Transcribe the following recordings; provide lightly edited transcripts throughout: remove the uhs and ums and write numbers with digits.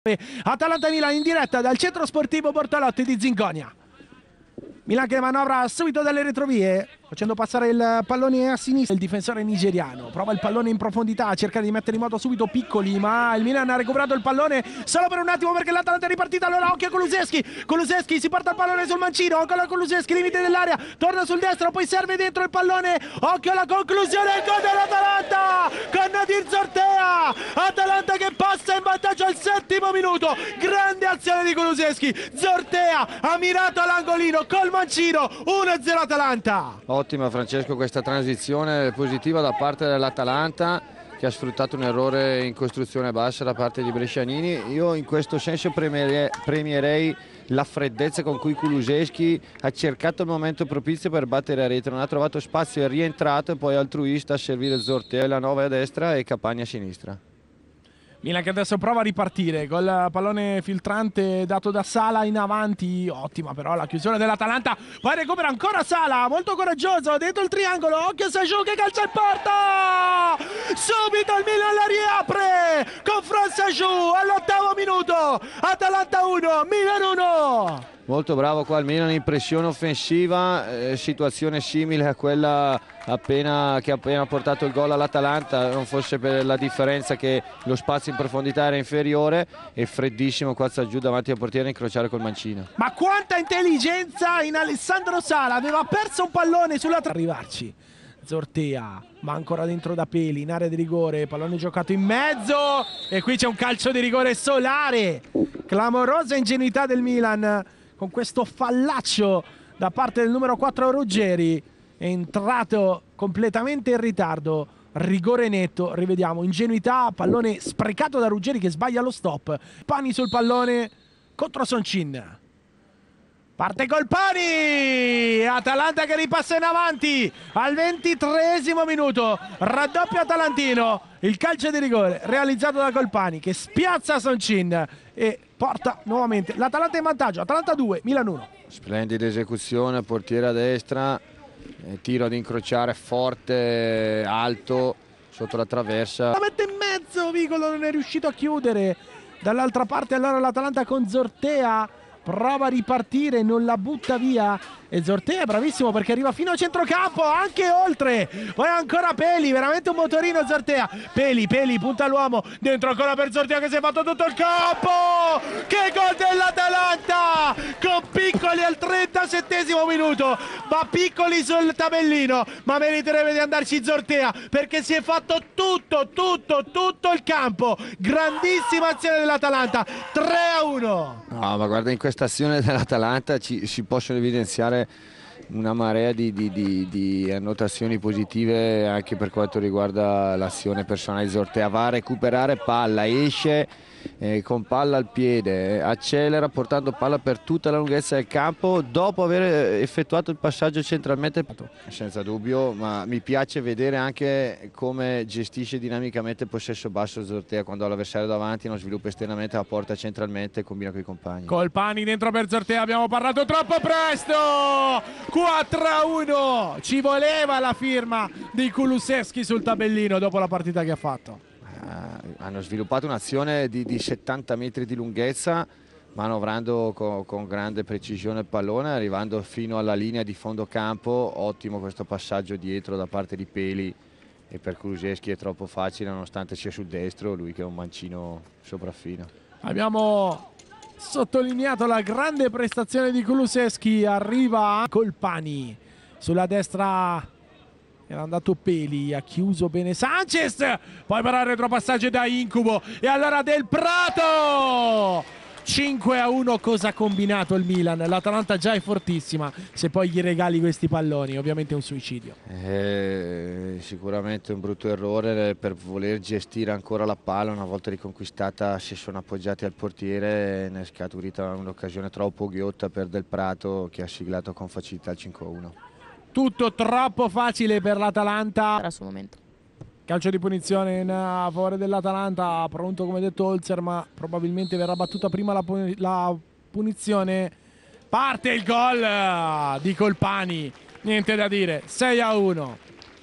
Atalanta-Milan in diretta dal centro sportivo Bortolotti di Zingonia. Milan che manovra subito dalle retrovie, facendo passare il pallone a sinistra. Il difensore nigeriano prova il pallone in profondità, cerca di mettere in moto subito Piccoli, ma il Milan ha recuperato il pallone solo per un attimo perché l'Atalanta è ripartita. Allora occhio a Kulusevski si porta il pallone sul mancino, ancora Kulusevski, limite dell'area, torna sul destro, poi serve dentro il pallone, occhio alla conclusione, il gol dell'Atalanta con Nadir Zortea. Atalanta che passa in vantaggio al 7° minuto, grande azione di Kulusevski, Zortea ha mirato all'angolino col mancino, 1-0 Atalanta. Ottima Francesco questa transizione positiva da parte dell'Atalanta, che ha sfruttato un errore in costruzione bassa da parte di Brescianini. Io in questo senso premierei la freddezza con cui Kulusevski ha cercato il momento propizio per battere a rete, non ha trovato spazio, è rientrato e poi altruista a servire Zortea, la 9 a destra e Capani a sinistra. Milan che adesso prova a ripartire col pallone filtrante dato da Sala in avanti, ottima però la chiusura dell'Atalanta, poi recupera ancora Sala, molto coraggioso, dentro il triangolo, occhio a Sajou che calcia in porta, subito il Milan la riapre con Fran Sajou all'8° minuto, Atalanta 1, Milan 1. Molto bravo qua il Milan in pressione offensiva, situazione simile a quella che ha appena portato il gol all'Atalanta, non fosse per la differenza che lo spazio in profondità era inferiore, e freddissimo qua giù davanti al portiere a incrociare col mancino. Ma quanta intelligenza in Alessandro Sala, aveva perso un pallone sulla arrivarci. Zortea, ma ancora dentro da Peli, in area di rigore, pallone giocato in mezzo e qui c'è un calcio di rigore solare. Clamorosa ingenuità del Milan con questo fallaccio da parte del numero 4 Ruggeri, è entrato completamente in ritardo, rigore netto, rivediamo, ingenuità, pallone sprecato da Ruggeri che sbaglia lo stop, Pani sul pallone contro Soncin. Parte Colpani, Atalanta che ripassa in avanti al 23° minuto, raddoppio atalantino, il calcio di rigore realizzato da Colpani che spiazza Soncin e porta nuovamente l'Atalanta in vantaggio, Atalanta 2, Milan 1. Splendida esecuzione, portiere a destra, tiro ad incrociare forte, alto, sotto la traversa. La mette in mezzo, Vigolo non è riuscito a chiudere, dall'altra parte allora l'Atalanta con Zortea. Prova a ripartire, non la butta via e Zortea è bravissimo perché arriva fino a centrocampo, anche oltre. Poi ancora Peli, veramente un motorino Zortea. Peli, punta l'uomo, dentro ancora per Zortea che si è fatto tutto il campo. Che gol dell'Atalanta! Con Piccoli al 37° minuto. Va Piccoli sul tabellino, ma meriterebbe di andarci Zortea perché si è fatto tutto il campo. Grandissima azione dell'Atalanta, 3-1. No, ma guarda, in questa azione dell'Atalanta si possono evidenziare una marea di annotazioni positive anche per quanto riguarda l'azione personale di Zortea. Va a recuperare palla, esce con palla al piede, accelera portando palla per tutta la lunghezza del campo dopo aver effettuato il passaggio centralmente. Senza dubbio, ma mi piace vedere anche come gestisce dinamicamente il possesso basso Zortea quando ha l'avversario davanti, non sviluppa esternamente, la porta centralmente e combina con i compagni. Colpani dentro per Zortea, abbiamo parlato troppo presto, 4-1, ci voleva la firma di Kulusevski sul tabellino dopo la partita che ha fatto. Hanno sviluppato un'azione di 70 metri di lunghezza, manovrando con grande precisione il pallone, arrivando fino alla linea di fondo campo. Ottimo questo passaggio dietro da parte di Peli, e per Kulusevski è troppo facile nonostante sia sul destro, lui che è un mancino sopraffino. Abbiamo sottolineato la grande prestazione di Kulusevski, arriva Colpani sulla destra. Era andato Peli, ha chiuso bene Sanchez, poi però il retropassaggio da Incubo e allora Del Prato. 5-1, cosa ha combinato il Milan? L'Atalanta già è fortissima, se poi gli regali questi palloni ovviamente è un suicidio. Sicuramente un brutto errore per voler gestire ancora la palla, una volta riconquistata si sono appoggiati al portiere, ne è scaturita un'occasione troppo ghiotta per Del Prato che ha siglato con facilità il 5-1. Tutto troppo facile per l'Atalanta. Era il suo momento. Calcio di punizione in favore dell'Atalanta, pronto come detto Holzer, ma probabilmente verrà battuta prima la punizione. Parte il gol di Colpani, niente da dire, 6-1.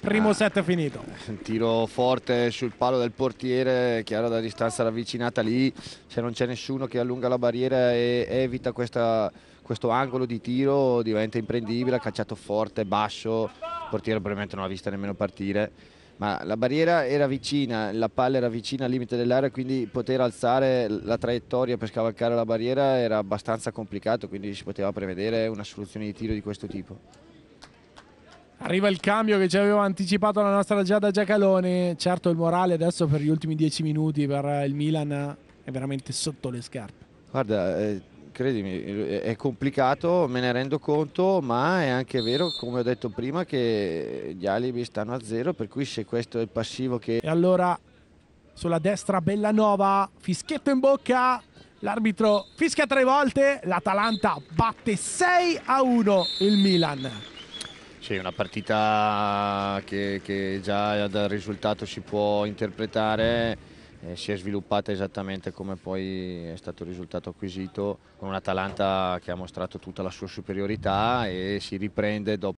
Primo set finito. Un tiro forte sul palo del portiere, chiaro, da distanza ravvicinata lì, se non c'è nessuno che allunga la barriera e evita questo angolo di tiro diventa imprendibile, ha calciato forte, basso, il portiere probabilmente non l'ha vista nemmeno partire, ma la barriera era vicina, la palla era vicina al limite dell'area, quindi poter alzare la traiettoria per scavalcare la barriera era abbastanza complicato, quindi si poteva prevedere una soluzione di tiro di questo tipo. Arriva il cambio che ci aveva anticipato la nostra Giada Giacalone. Certo il morale adesso per gli ultimi 10 minuti per il Milan è veramente sotto le scarpe. Guarda, credimi, è complicato, me ne rendo conto, ma è anche vero, come ho detto prima, che gli alibi stanno a zero, per cui se questo è il passivo che... E allora sulla destra Bellanova, fischietto in bocca, l'arbitro fischia 3 volte, l'Atalanta batte 6-1 il Milan. Sì, una partita che già dal risultato si può interpretare, si è sviluppata esattamente come poi è stato il risultato acquisito, con un Atalanta che ha mostrato tutta la sua superiorità e si riprende dopo